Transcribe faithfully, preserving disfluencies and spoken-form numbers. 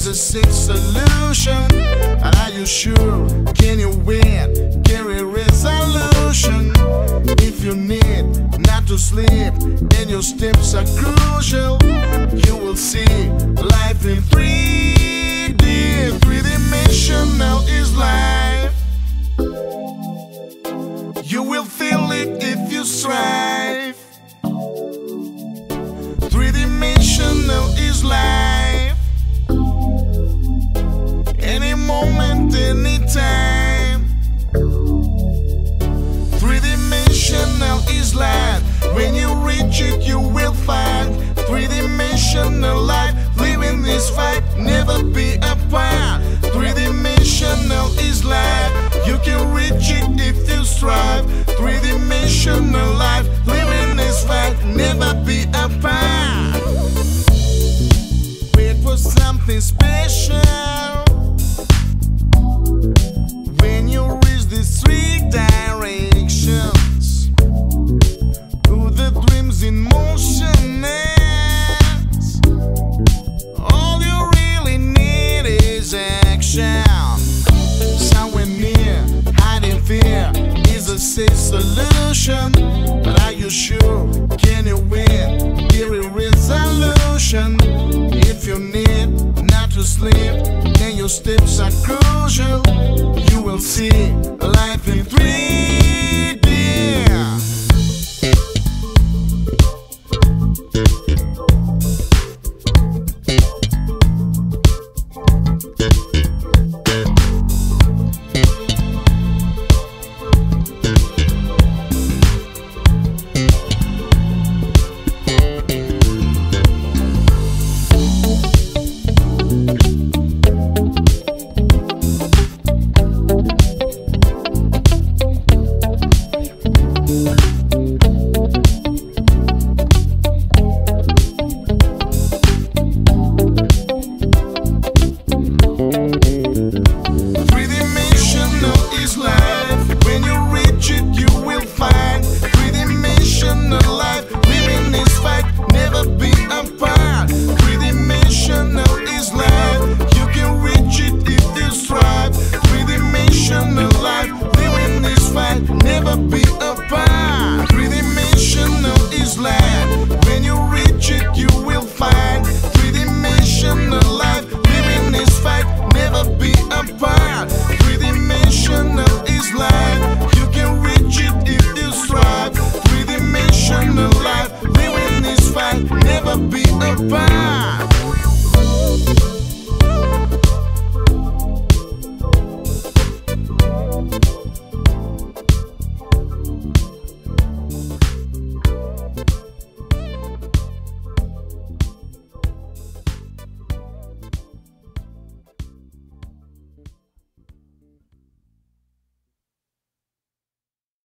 is a sick solution. Are you sure? Can you win? Carry resolution. If you need not to sleep and your steps are crucial, you will see life in three D. Three-dimensional is life. You will feel it if you strive. Three-dimensional is life. Any moment, any time. Three-dimensional is life. When you reach it, you will find three-dimensional life. Living this fight, never be apart. Three-dimensional is life. You can reach it if you strive. Three-dimensional life. Living this fight, never be apart. Wait for something special. When you reach these three directions, put the dreams in motion. Yes. All you really need is action. Somewhere near, hiding fear is a safe solution. But are you sure? Can you win? Give a resolution. If you need not to sleep, then your steps are crucial. You will see life in three D. Three-dimensional is life. When you reach it, you will find three-dimensional life. Living this fight, never be apart. Three-dimensional is life. You can reach it if you strive. Three-dimensional life. Living this fight, never be apart. Three-dimensional is life. When you reach it, you will find three-dimensional life. Living this fight, never be apart. Three-dimensional is life. You can reach it if you strive. Three-dimensional life. Living this fight, never be apart.